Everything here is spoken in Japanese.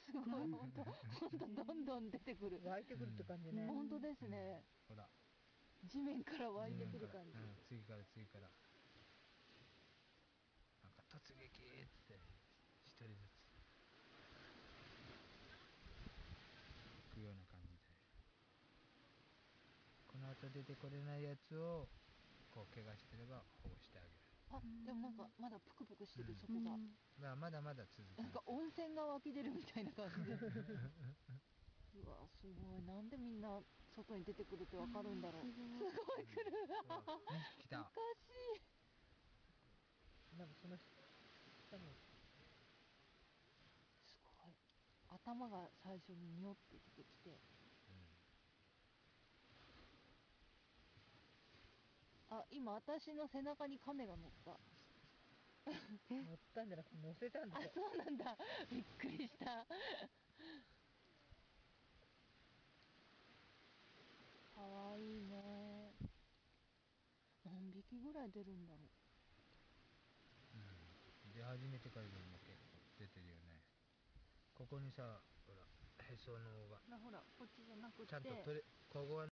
すごい、本当どんどん出てくる。 湧いてくるって感じね。 本当ですね。 ほら、 地面から湧いてくる感じ。 次から次から。なんか突撃って一人ずつ行くような感じで、この後出てこれないやつをこう怪我してれば保護してあげる。 あ、でもなんかまだプクプクしてる、そこが。 だからまだまだ続く。 なんか温泉が湧き出るみたいな感じで。うわ、すごい。なんでみんな外に出てくるってわかるんだろう。すごい来る。 来た。 おかしい。 なんかその下もすごい。頭が最初にニョって出てきて。あ、今私の背中に亀が乗った。 乗ったんじゃなくて乗せたんだあ、 よ。 そうなんだ。びっくりした。かわいいね。何匹ぐらい出るんだろう。 出始めてからでも結構出てるよね。ここにさ、ほらへその緒がほら、こっちじゃなくて。 ちゃんとここは